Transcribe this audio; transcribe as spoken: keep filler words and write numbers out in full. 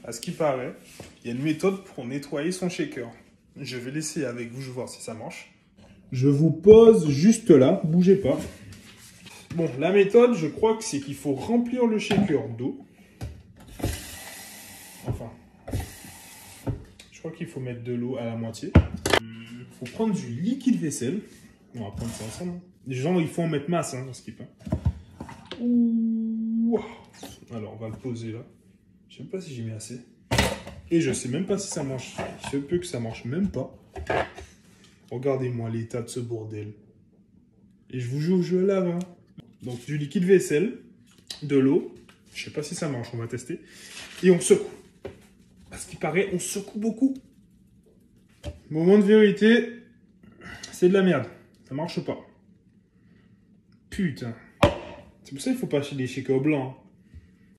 À ce qui paraît, il y a une méthode pour nettoyer son shaker. Je vais l'essayer avec vous, je vais voir si ça marche. Je vous pose juste là, bougez pas. Bon, la méthode, je crois que c'est qu'il faut remplir le shaker d'eau. Enfin, je crois qu'il faut mettre de l'eau à la moitié. Il faut prendre du liquide vaisselle. On va prendre ça ensemble. Les gens, il faut en mettre masse, hein, dans ce qui peut. Alors, on va le poser là. Je sais même pas si j'ai mis assez. Et je sais même pas si ça marche. Il se peut que ça marche même pas. Regardez-moi l'état de ce bordel. Et je vous joue, je lave. Hein. Donc, du liquide vaisselle, de l'eau. Je sais pas si ça marche, on va tester. Et on secoue. Parce qu'il paraît, on secoue beaucoup. Moment de vérité, c'est de la merde. Ça marche pas. Putain. C'est pour ça qu'il faut pas acheter des shakers blancs.